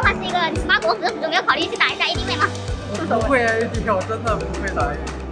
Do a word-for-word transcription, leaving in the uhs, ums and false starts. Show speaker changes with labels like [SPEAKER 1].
[SPEAKER 1] 话是一个你妈国服的服装，没有考虑去打一下 A D 位吗？
[SPEAKER 2] 我不会 A D，我真的不会打 A D。